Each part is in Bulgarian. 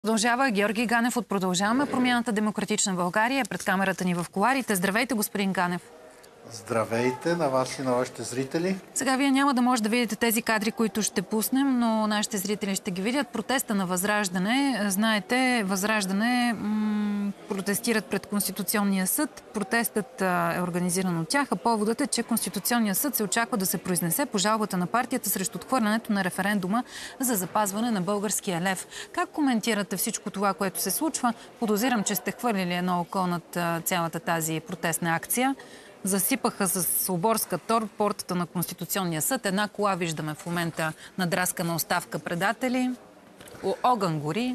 Продължава Георги Ганев от Продължаваме промяната Демократична България пред камерата ни в кулоарите. Здравейте, господин Ганев. Здравейте на вас и на вашите зрители. Сега вие няма да може да видите тези кадри, които ще пуснем, но нашите зрители ще ги видят. Протеста на Възраждане. Знаете, Възраждане протестират пред Конституционния съд. Протестът е организиран от тях, а поводът е, че Конституционният съд се очаква да се произнесе по жалбата на партията срещу отхвърлянето на референдума за запазване на българския лев. Как коментирате всичко това, което се случва? Подозирам, че сте хвърлили едно око над цялата тази протестна акция. Засипаха с оборска тор портата на Конституционния съд. Една кола виждаме в момента надраскана оставка предатели. Огън гори.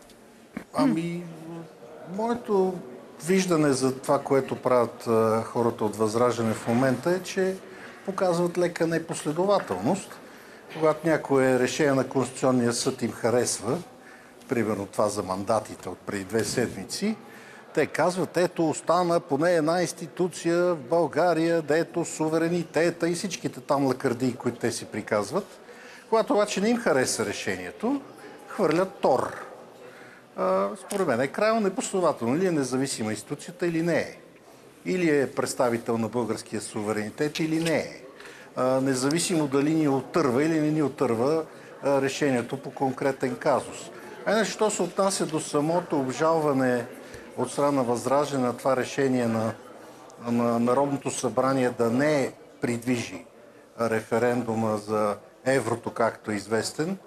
Моето виждане за това, което правят хората от Възраждане в момента е, че показват лека непоследователност. Когато някое решение на Конституционния съд им харесва, примерно това за мандатите от преди 2 седмици, те казват, ето остана поне една институция в България, дето суверенитета и всичките там лакърдии, които те си приказват. Когато обаче не им хареса решението, хвърлят тор. Според мен е крайно непоследователно. Или е независима институцията, или не е. Или е представител на българския суверенитет, или не е. Независимо дали ни отърва или не ни отърва решението по конкретен казус. Що се отнася до самото обжалване от страна на Възраждане на това решение на Народното събрание да не придвижи референдума за еврото, както е известен,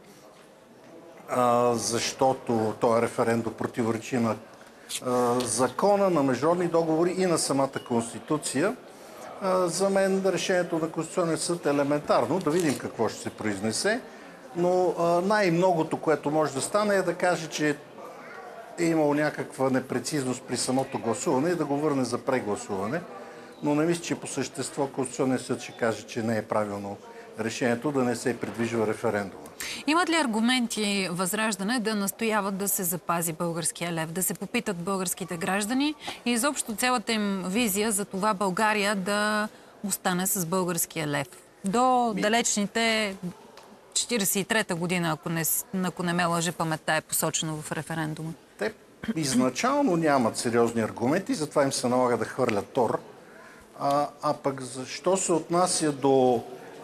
защото този референдум противоречи на закона, на международни договори и на самата Конституция. За мен решението на Конституционния съд е елементарно. Да видим какво ще се произнесе. Но най-многото, което може да стане, е да каже, че е имало някаква непрецизност при самото гласуване и да го върне за прегласуване. Но не мисля, че по същество Конституционният съд ще каже, че не е правилно решението да не се придвижва референдума. Имат ли аргументи Възраждане да настояват да се запази българския лев, да се попитат българските граждани и изобщо цялата им визия за това България да остане с българския лев? До далечните 43-та година, ако не ме лъже паметта, е посочено в референдума. Те изначално нямат сериозни аргументи, затова им се налага да хвърлят тор. А пък защо се отнася до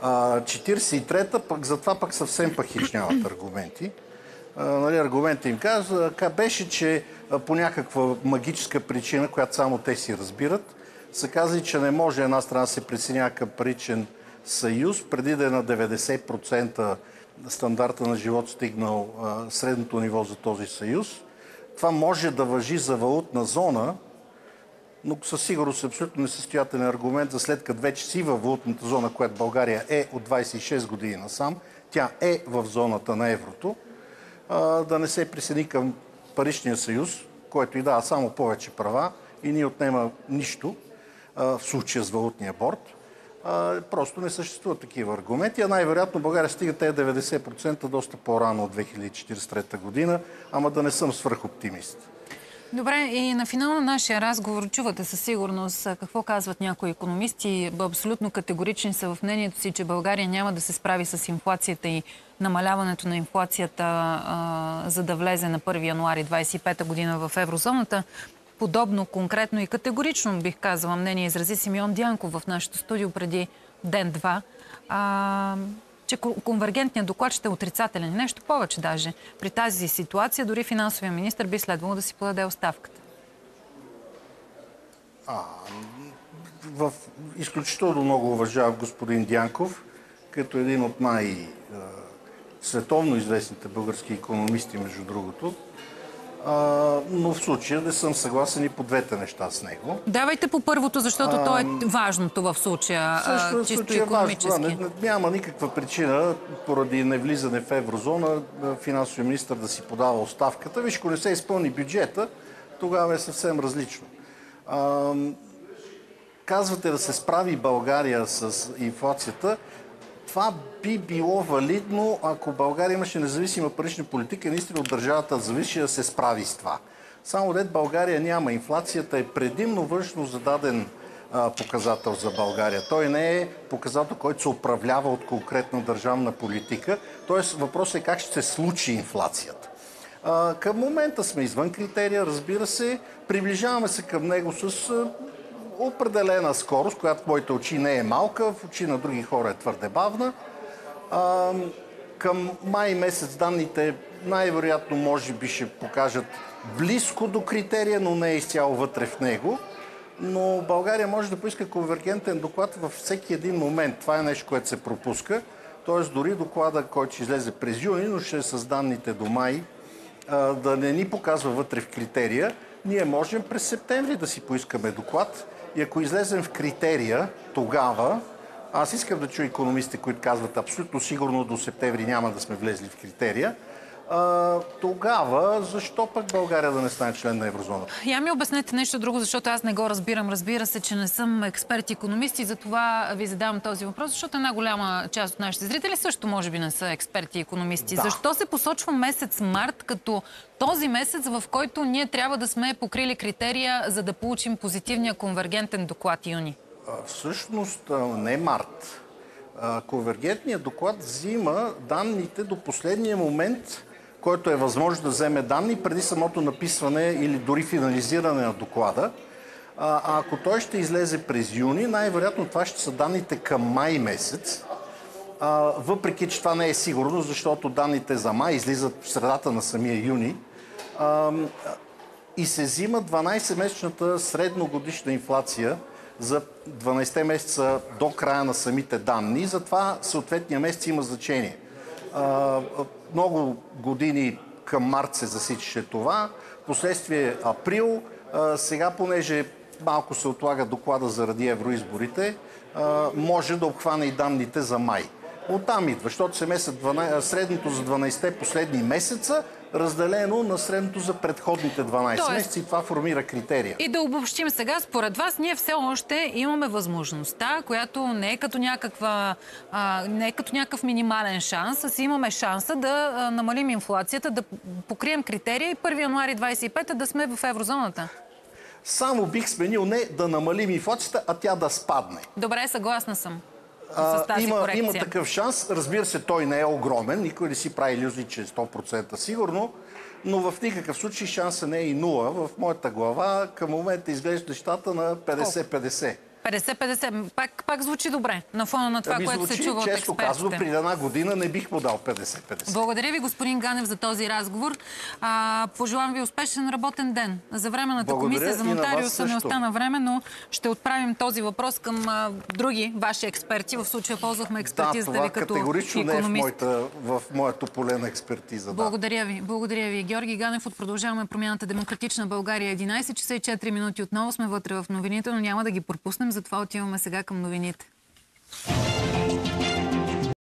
43-та, пък затова пък съвсем пък нямат аргументи. Аргументът им беше, че по някаква магическа причина, която само те си разбират, са казали, че не може една страна да се присъединява към паричен съюз, преди да е на 90% стандарта на живот стигнал средното ниво за този съюз. Това може да важи за валутна зона, но със сигурност е абсолютно несъстоятелен аргумент за след като вече си във валутната зона, която България е от 26 години насам, тя е в зоната на еврото, да не се присъедини към паричния съюз, който и дава само повече права и не отнема нищо в случая с валутния борд. Просто не съществуват такива аргументи, а най-вероятно България стига тези 90% доста по-рано от 2043 година, ама да не съм свръхоптимист. Добре, и на финал на нашия разговор чувате със сигурност какво казват някои икономисти. Абсолютно категорични са в мнението си, че България няма да се справи с инфлацията и намаляването на инфлацията, за да влезе на 1 януари 2025 година в еврозоната. Подобно, конкретно и категорично, бих казала, мнение изрази Симеон Дянков в нашото студио преди ден-два, че конвергентният доклад ще е отрицателен. Нещо повече даже. При тази ситуация дори финансовия министър би следвало да си подаде оставката. Изключително много уважавам господин Дянков, като един от световно известните български икономисти, между другото. Но в случая не съм съгласен и по двете неща с него. Давайте по първото, защото то е важното в случая, чисто икономически. Няма никаква причина, поради невлизане в еврозона, финансовия министър да си подава оставката. Виж, ако не се изпълни бюджета, тогава е съвсем различно. Казвате да се справи България с инфлацията. Това би било валидно, ако България имаше независима парична политика и наистина от държавата зависи да се справи с това. Само дет България няма. Инфлацията е предимно външно зададен показател за България. Той не е показател, който се управлява от конкретна държавна политика. Тоест въпросът е как ще се случи инфлацията. Към момента сме извън критерия, разбира се. Приближаваме се към него с определена скорост, която в моите очи не е малка, в очи на други хора е твърде бавна. Към май месец данните най-вероятно може би ще покажат близко до критерия, но не е изцяло вътре в него. Но България може да поиска конвергентен доклад във всеки един момент. Това е нещо, което се пропуска. Тоест дори доклада, който ще излезе през юни, но ще е с данните до май, да не ни показва вътре в критерия. Ние можем през септември да си поискаме доклад и ако излезем в критерия, тогава, аз искам да чуя икономистите, които казват абсолютно сигурно до септември няма да сме влезли в критерия, тогава защо пък България да не стане член на еврозоната? Я ми обяснете нещо друго, защото аз не го разбирам. Разбира се, че не съм експерт икономист и затова ви задавам този въпрос, защото една голяма част от нашите зрители също може би не са експерти икономисти. Да. Защо се посочва месец март като този месец, в който ние трябва да сме покрили критерия, за да получим позитивния конвергентен доклад юни? Всъщност не март. Конвергентният доклад взима данните до последния момент, който е възможно да вземе данни преди самото написване или дори финализиране на доклада. Ако той ще излезе през юни, най-вероятно това ще са данните към май месец. Въпреки че това не е сигурно, защото данните за май излизат в средата на самия юни. И се взима 12-месечната средногодишна инфлация за 12 месеца до края на самите данни. Затова съответния месец има значение. Много години към март се засичаше това. Последствие април. Сега, понеже малко се отлага доклада заради евроизборите, може да обхване и данните за май. Оттам идва, защото се месят средното за 12-те последни месеца, разделено на средното за предходните 12 месеца и това формира критерия. И да обобщим сега, според вас, ние все още имаме възможността, която не е като някакъв минимален шанс, а си имаме шанса да намалим инфлацията, да покрием критерия и 1 януари 25 да сме в еврозоната. Само бих сменил не да намалим инфлацията, а тя да спадне. Добре, съгласна съм. Има такъв шанс. Разбира се, той не е огромен. Никой не си прави илюзии, че е 100% сигурно. Но в никакъв случай шанса не е и 0. В моята глава към момента изглежда нещата на 50-50. 50-50. Пак звучи добре на фона на това, което се чува от експертите. Често казано, при една година не бих му дал 50-50. Благодаря ви, господин Ганев, за този разговор. Пожелавам ви успешен работен ден. За временната комисия за нотариуса не остана време, но ще отправим този въпрос към други ваши експерти. В случая ползвахме експертизата ви като икономист. Да, това категорично не е в моето поле на експертиза. Да. Благодаря ви. Благодаря ви. Георги Ганев от Продължаваме промяната Демократична България. 11 часа и 4 минути отново сме вътре в новините, но няма да ги пропуснем. Затова отиваме сега към новините.